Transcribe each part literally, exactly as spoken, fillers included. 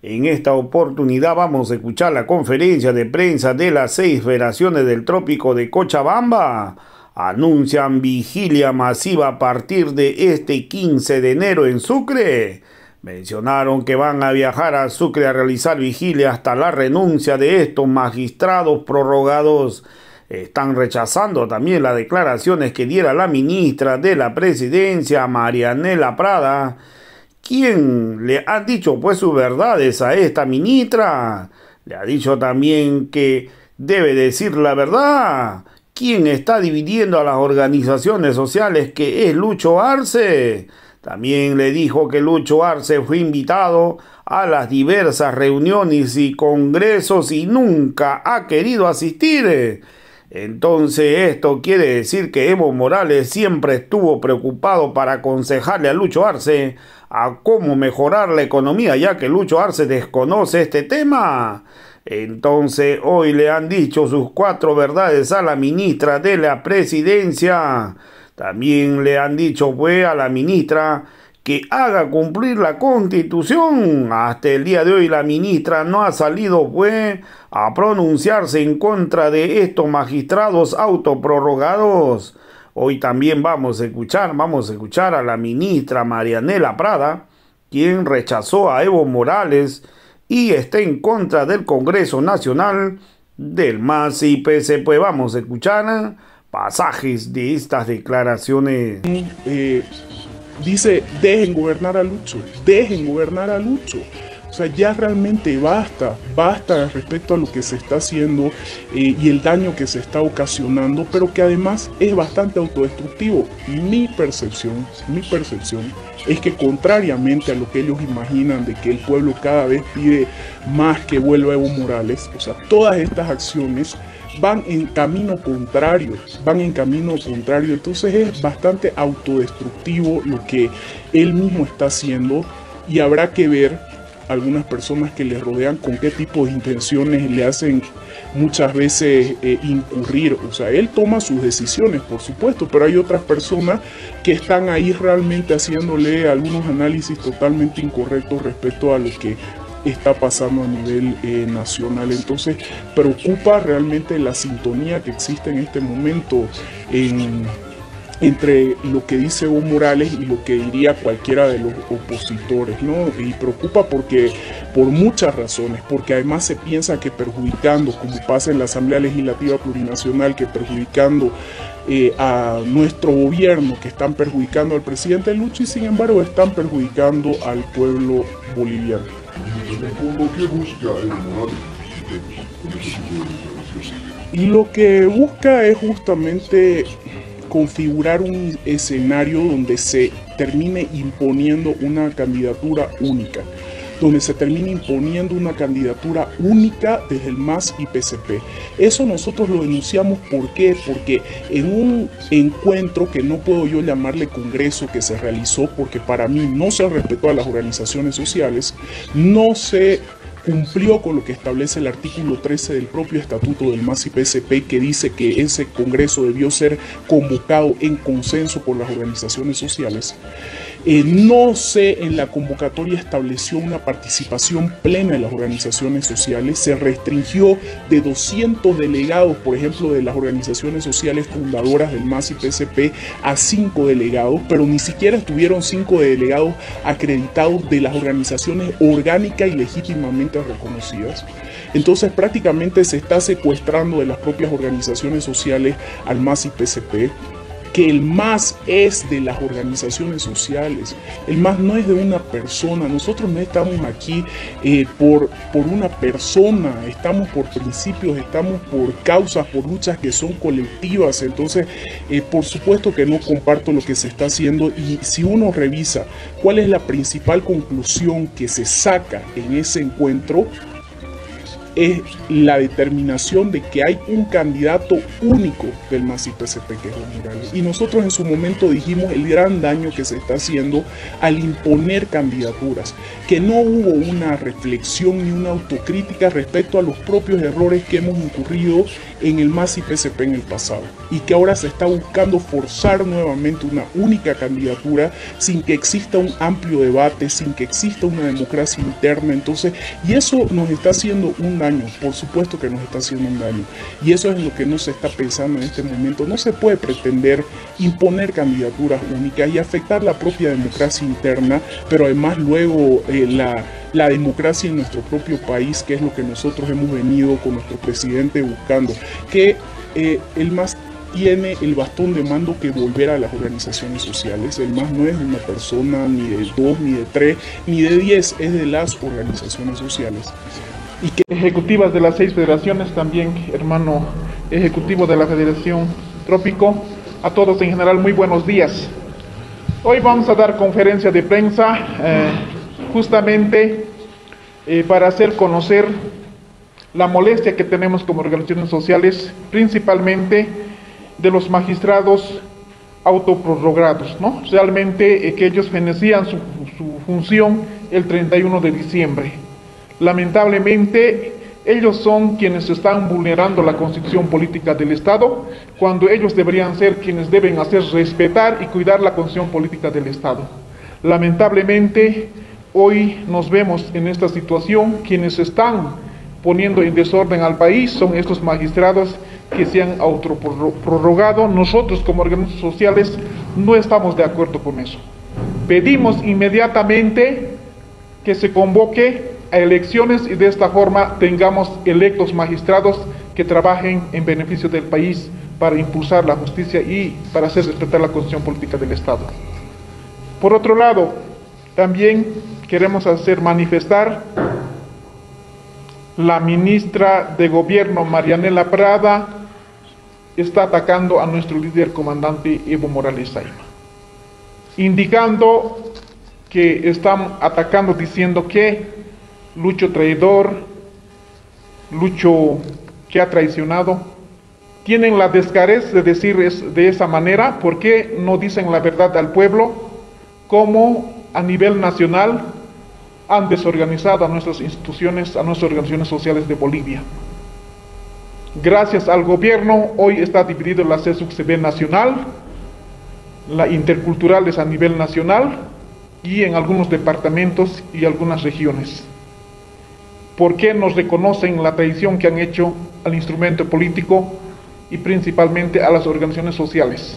En esta oportunidad vamos a escuchar la conferencia de prensa de las seis federaciones del trópico de Cochabamba. Anuncian vigilia masiva a partir de este quince de enero en Sucre. Mencionaron que van a viajar a Sucre a realizar vigilia hasta la renuncia de estos magistrados prorrogados. Están rechazando también las declaraciones que diera la ministra de la Presidencia, Marianela Prada, quien le ha dicho pues sus verdades a esta ministra. Le ha dicho también que debe decir la verdad. ¿Quién está dividiendo a las organizaciones sociales, que es Lucho Arce? También le dijo que Lucho Arce fue invitado a las diversas reuniones y congresos y nunca ha querido asistir. Entonces esto quiere decir que Evo Morales siempre estuvo preocupado para aconsejarle a Lucho Arce a cómo mejorar la economía, ya que Lucho Arce desconoce este tema. Entonces hoy le han dicho sus cuatro verdades a la ministra de la Presidencia. También le han dicho pues a la ministra que haga cumplir la Constitución. Hasta el día de hoy la ministra no ha salido pues a pronunciarse en contra de estos magistrados autoprorrogados. Hoy también vamos a escuchar, vamos a escuchar a la ministra Marianela Prada, quien rechazó a Evo Morales y está en contra del Congreso Nacional, del M A S y P S P. Vamos a escuchar pasajes de estas declaraciones. Eh, dice, dejen gobernar a Lucho, dejen gobernar a Lucho. O sea, ya realmente basta, basta respecto a lo que se está haciendo eh, y el daño que se está ocasionando, pero que además es bastante autodestructivo. Mi percepción, mi percepción es que contrariamente a lo que ellos imaginan de que el pueblo cada vez pide más que vuelva Evo Morales, o sea, todas estas acciones van en camino contrario, van en camino contrario, entonces es bastante autodestructivo lo que él mismo está haciendo y habrá que ver algunas personas que le rodean con qué tipo de intenciones le hacen muchas veces eh, incurrir. O sea, él toma sus decisiones, por supuesto, pero hay otras personas que están ahí realmente haciéndole algunos análisis totalmente incorrectos respecto a lo que está pasando a nivel eh, nacional. Entonces preocupa realmente la sintonía que existe en este momento en, entre lo que dice Evo Morales y lo que diría cualquiera de los opositores, ¿no? Y preocupa porque por muchas razones, porque además se piensa que perjudicando, como pasa en la Asamblea Legislativa Plurinacional, que perjudicando eh, a nuestro gobierno, que están perjudicando al presidente Lucho y sin embargo están perjudicando al pueblo boliviano. ¿Qué busca Evo Morales con ese tipo de declaraciones? Y lo que busca es justamente configurar un escenario donde se termine imponiendo una candidatura única, donde se termine imponiendo una candidatura única desde el M A S y P S P. Eso nosotros lo denunciamos, ¿por qué? Porque en un encuentro que no puedo yo llamarle congreso que se realizó, porque para mí no se respetó a las organizaciones sociales, no se cumplió con lo que establece el artículo trece del propio estatuto del M A S y P S P, que dice que ese congreso debió ser convocado en consenso por las organizaciones sociales. Eh, no se en la convocatoria estableció una participación plena de las organizaciones sociales, se restringió de doscientos delegados, por ejemplo, de las organizaciones sociales fundadoras del M A S y P S P a cinco delegados, pero ni siquiera estuvieron cinco delegados acreditados de las organizaciones orgánicas y legítimamente reconocidas. Entonces prácticamente se está secuestrando de las propias organizaciones sociales al M A S y P S P, que el M A S es de las organizaciones sociales, el M A S no es de una persona. Nosotros no estamos aquí eh, por, por una persona, estamos por principios, estamos por causas, por luchas que son colectivas. Entonces eh, por supuesto que no comparto lo que se está haciendo, y si uno revisa cuál es la principal conclusión que se saca en ese encuentro, es la determinación de que hay un candidato único del M A S I P S P, que es Evo Morales. Y nosotros en su momento dijimos el gran daño que se está haciendo al imponer candidaturas, que no hubo una reflexión ni una autocrítica respecto a los propios errores que hemos incurrido en el M A S I P S P en el pasado, y que ahora se está buscando forzar nuevamente una única candidatura sin que exista un amplio debate, sin que exista una democracia interna. Entonces, y eso nos está haciendo un daño, por supuesto que nos está haciendo un daño, y eso es lo que no se está pensando en este momento. No se puede pretender imponer candidaturas únicas y afectar la propia democracia interna, pero además luego eh, la, la democracia en nuestro propio país, que es lo que nosotros hemos venido con nuestro presidente buscando, que eh, el M A S tiene el bastón de mando que volver a las organizaciones sociales. El M A S no es una persona ni de dos, ni de tres, ni de diez, es de las organizaciones sociales. Y que ejecutivas de las seis federaciones, también hermano ejecutivo de la Federación Trópico, a todos en general muy buenos días. Hoy vamos a dar conferencia de prensa eh, justamente eh, para hacer conocer la molestia que tenemos como organizaciones sociales, principalmente de los magistrados autoprorrogados, ¿no? Realmente eh, que ellos fenecían su, su función el treinta y uno de diciembre. Lamentablemente, ellos son quienes están vulnerando la Constitución Política del Estado, cuando ellos deberían ser quienes deben hacer respetar y cuidar la Constitución Política del Estado. Lamentablemente, hoy nos vemos en esta situación. Quienes están poniendo en desorden al país son estos magistrados que se han autoprorrogado. Nosotros como organizaciones sociales no estamos de acuerdo con eso. Pedimos inmediatamente que se convoque a elecciones y de esta forma tengamos electos magistrados que trabajen en beneficio del país para impulsar la justicia y para hacer respetar la Constitución Política del Estado. Por otro lado, también queremos hacer manifestar la ministra de Gobierno, Marianela Prada, está atacando a nuestro líder comandante Evo Morales Saima, indicando que están atacando diciendo que Lucho traidor, Lucho que ha traicionado. Tienen la descarez de decir de esa manera. ¿Por qué no dicen la verdad al pueblo? Cómo a nivel nacional han desorganizado a nuestras instituciones, a nuestras organizaciones sociales de Bolivia. Gracias al gobierno, hoy está dividido la C E S U C B nacional, la interculturales a nivel nacional y en algunos departamentos y algunas regiones. ¿Por qué nos reconocen la traición que han hecho al instrumento político y principalmente a las organizaciones sociales?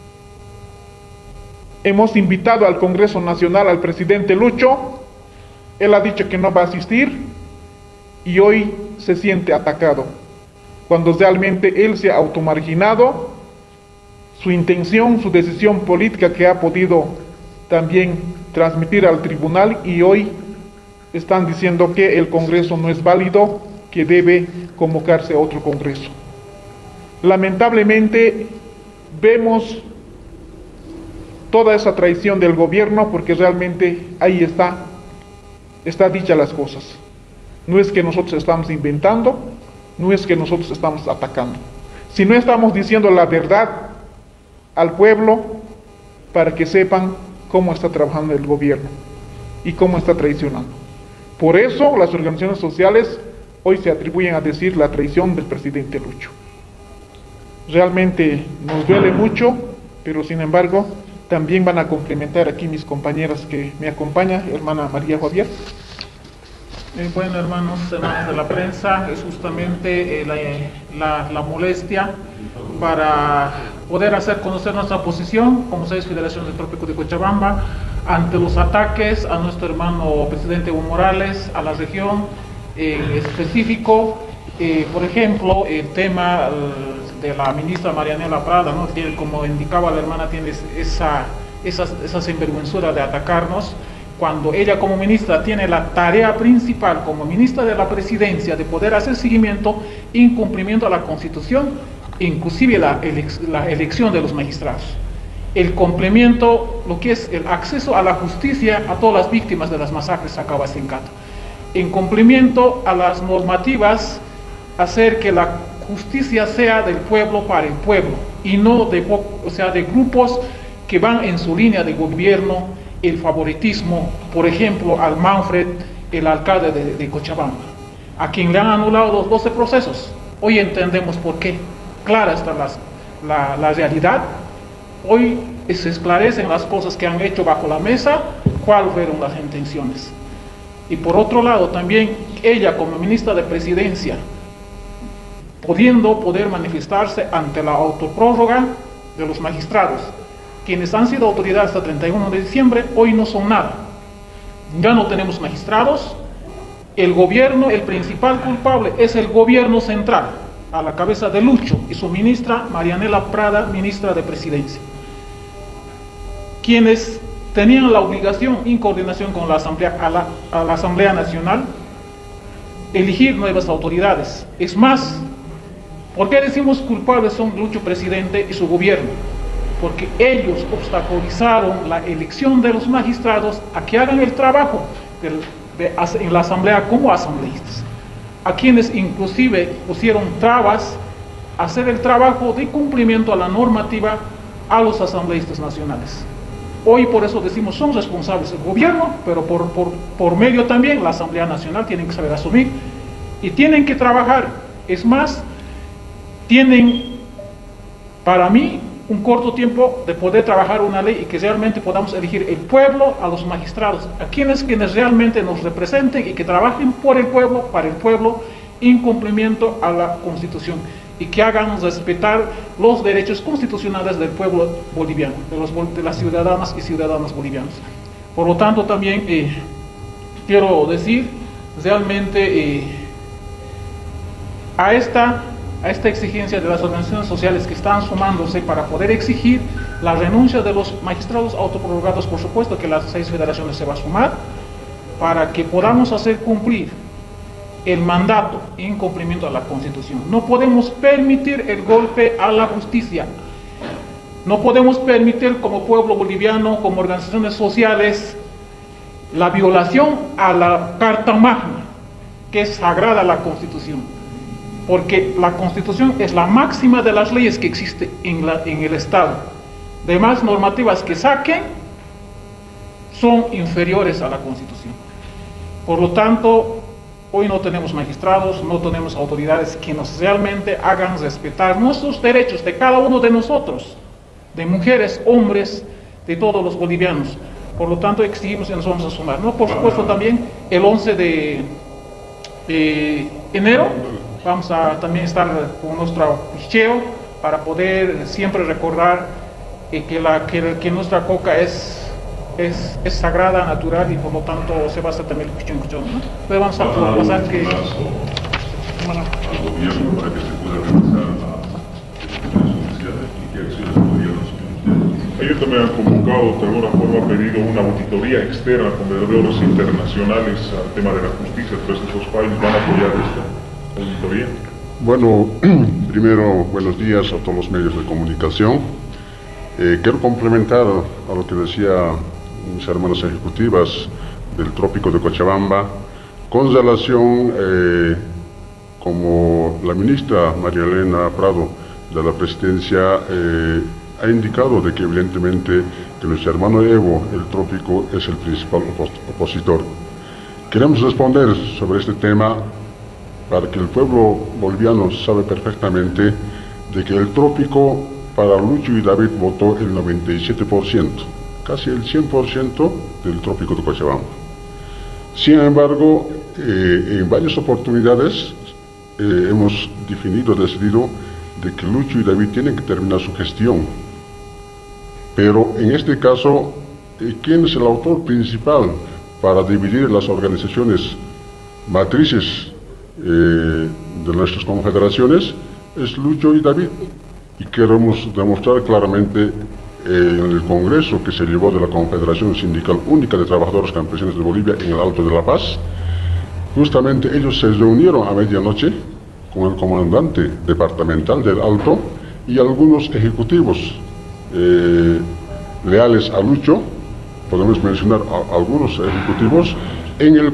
Hemos invitado al Congreso Nacional al presidente Lucho, él ha dicho que no va a asistir y hoy se siente atacado, cuando realmente él se ha automarginado, su intención, su decisión política que ha podido también transmitir al tribunal, y hoy están diciendo que el Congreso no es válido, que debe convocarse a otro Congreso. Lamentablemente vemos toda esa traición del gobierno, porque realmente ahí está, está dicha las cosas. No es que nosotros estamos inventando, no es que nosotros estamos atacando, sino estamos diciendo la verdad al pueblo para que sepan cómo está trabajando el gobierno y cómo está traicionando. Por eso las organizaciones sociales hoy se atribuyen a decir la traición del presidente Lucho. Realmente nos duele mucho, pero sin embargo también van a complementar aquí mis compañeras que me acompañan, hermana María Javier. Eh, bueno, hermanos, hermanos de la prensa, es justamente eh, la, la, la molestia para poder hacer conocer nuestra posición como seis Federación del Trópico de Cochabamba ante los ataques a nuestro hermano presidente Evo Morales, a la región en específico. Eh, por ejemplo, el tema eh, de la ministra Marianela Prada, ¿no? Tiene, como indicaba la hermana, tiene esa, esa, esa sinvergüenzura de atacarnos, cuando ella como ministra tiene la tarea principal como ministra de la presidencia de poder hacer seguimiento, incumplimiento a la Constitución, inclusive la, elec la elección de los magistrados, el cumplimiento, lo que es el acceso a la justicia a todas las víctimas de las masacres acá en Cato. en cumplimiento a las normativas, hacer que la justicia sea del pueblo para el pueblo y no de, o sea, de grupos que van en su línea de gobierno, el favoritismo, por ejemplo, al Manfred, el alcalde de, de Cochabamba, a quien le han anulado los doce procesos. Hoy entendemos por qué. Clara está la, la, la realidad. Hoy se esclarecen las cosas que han hecho bajo la mesa, cuáles fueron las intenciones. Y por otro lado también ella como ministra de Presidencia, pudiendo poder manifestarse ante la autoprórroga de los magistrados, quienes han sido autoridades hasta treinta y uno de diciembre, hoy no son nada. Ya no tenemos magistrados, el gobierno, el principal culpable es el gobierno central, a la cabeza de Lucho y su ministra Marianela Prada, ministra de Presidencia, quienes tenían la obligación, en coordinación con la Asamblea, a la, a la Asamblea Nacional, elegir nuevas autoridades. Es más, ¿por qué decimos culpables son Lucho presidente y su gobierno? Porque ellos obstaculizaron la elección de los magistrados a que hagan el trabajo de, de, en la Asamblea como asambleístas, a quienes inclusive pusieron trabas a hacer el trabajo de cumplimiento a la normativa a los asambleístas nacionales. Hoy por eso decimos son responsables el gobierno, pero por, por, por medio también la Asamblea Nacional tienen que saber asumir y tienen que trabajar. Es más, tienen para mí un corto tiempo de poder trabajar una ley y que realmente podamos elegir el pueblo a los magistrados, a quienes, quienes realmente nos representen y que trabajen por el pueblo, para el pueblo, en cumplimiento a la Constitución, y que hagan respetar los derechos constitucionales del pueblo boliviano, de, los, de las ciudadanas y ciudadanos bolivianos. Por lo tanto, también eh, quiero decir, realmente eh, a, esta, a esta exigencia de las organizaciones sociales que están sumándose para poder exigir la renuncia de los magistrados autoprorrogados, por supuesto que las seis federaciones se va a sumar, para que podamos hacer cumplir el mandato en cumplimiento a la Constitución. No podemos permitir el golpe a la justicia. No podemos permitir como pueblo boliviano, como organizaciones sociales, la violación a la Carta Magna, que es sagrada a la Constitución. Porque la Constitución es la máxima de las leyes que existe en, la, en el Estado. Demás normativas que saquen son inferiores a la Constitución. Por lo tanto, hoy no tenemos magistrados, no tenemos autoridades que nos realmente hagan respetar nuestros derechos de cada uno de nosotros, de mujeres, hombres, de todos los bolivianos. Por lo tanto, exigimos y nos vamos a sumar, ¿no? Por supuesto, también el once de enero vamos a también estar con nuestro picheo para poder siempre recordar eh, que, la, que, que nuestra coca es Es, es sagrada, natural, y por lo tanto se va a hacer también el pichón, ¿no? Entonces vamos a pasar que... Bueno, al gobierno para que se pueda realizar las sociales y qué acciones podrían asumir ustedes. Ellos también han convocado, de alguna forma, pedido una auditoría externa con verdaderos internacionales al tema de la justicia. Entonces, esos países van a apoyar esta auditoría. Bueno, primero, buenos días a todos los medios de comunicación. Eh, quiero complementar a lo que decía mis hermanas ejecutivas del Trópico de Cochabamba con relación, eh, como la ministra María Elena Prado de la Presidencia eh, ha indicado de que evidentemente que nuestro hermano Evo, el Trópico, es el principal opos opositor. Queremos responder sobre este tema para que el pueblo boliviano sabe perfectamente de que el Trópico para Lucho y David votó el noventa y siete por ciento, casi el cien por ciento del Trópico de Cochabamba. Sin embargo, eh, en varias oportunidades eh, hemos definido, decidido de que Lucho y David tienen que terminar su gestión. Pero en este caso, eh, ¿quién es el autor principal para dividir las organizaciones matrices eh, de nuestras confederaciones? Es Lucho y David. Y queremos demostrar claramente eh, en el Congreso que se llevó de la Confederación Sindical Única de Trabajadores Campesinos de Bolivia en el Alto de La Paz. Justamente ellos se reunieron a medianoche con el comandante departamental del Alto y algunos ejecutivos eh, leales a Lucho, podemos mencionar a algunos ejecutivos, en el cual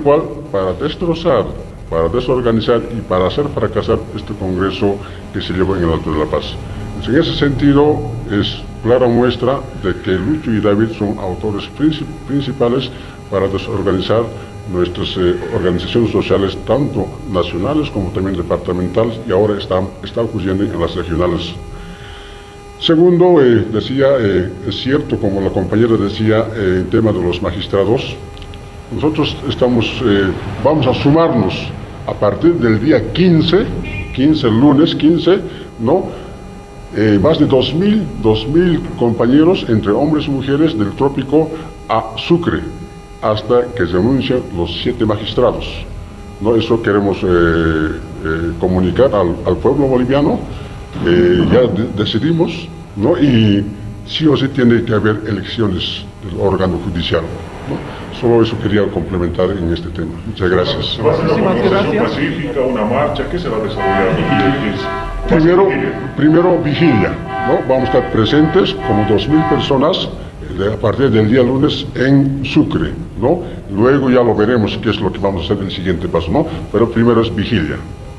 para destrozar, para desorganizar y para hacer fracasar este Congreso que se llevó en el Alto de la Paz. En ese sentido, es clara muestra de que Lucho y David son autores principales para desorganizar nuestras eh, organizaciones sociales, tanto nacionales como también departamentales, y ahora están, está ocurriendo en las regionales. Segundo, eh, decía, eh, es cierto, como la compañera decía, eh, el tema de los magistrados, nosotros estamos, eh, vamos a sumarnos a partir del día quince, quince, lunes quince, ¿no? Eh, más de dos mil compañeros, entre hombres y mujeres, del trópico a Sucre, hasta que se renuncien los siete magistrados, ¿no? Eso queremos eh, eh, comunicar al, al pueblo boliviano. Eh, ya de decidimos, ¿no? Y sí o sí tiene que haber elecciones del órgano judicial, ¿no? Solo eso quería complementar en este tema. Muchas gracias. ¿Va a ser una manifestación pacífica, una marcha? ¿Qué se va a desarrollar? Primero, primero vigilia, ¿no? Vamos a estar presentes como dos mil personas de, a partir del día lunes en Sucre, ¿no? Luego ya lo veremos qué es lo que vamos a hacer en el siguiente paso, ¿no? Pero primero es vigilia.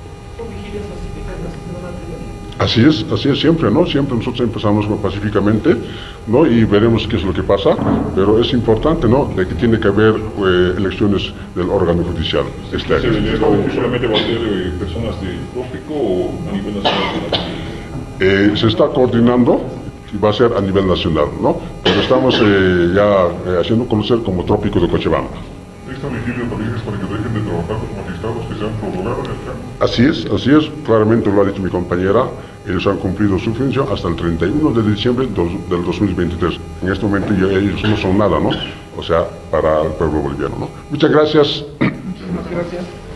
Así es, así es siempre, ¿no? Siempre nosotros empezamos pacíficamente, ¿no? Y veremos qué es lo que pasa, pero es importante, ¿no? De que tiene que haber eh, elecciones del órgano judicial este año. ¿Solamente va a ser eh, personas del trópico o a nivel nacional? Eh, se está coordinando y va a ser a nivel nacional, ¿no? Pero estamos eh, ya eh, haciendo conocer como Trópico de Cochabamba. ¿Esta vigilia también es para que dejen de trabajar los magistrados que se han prorrogado en el cargo? Así es, así es, claramente lo ha dicho mi compañera, ellos han cumplido su función hasta el treinta y uno de diciembre del dos mil veintitrés. En este momento ya ellos no son nada, ¿no? O sea, para el pueblo boliviano, ¿no? Muchas gracias. Muchas gracias.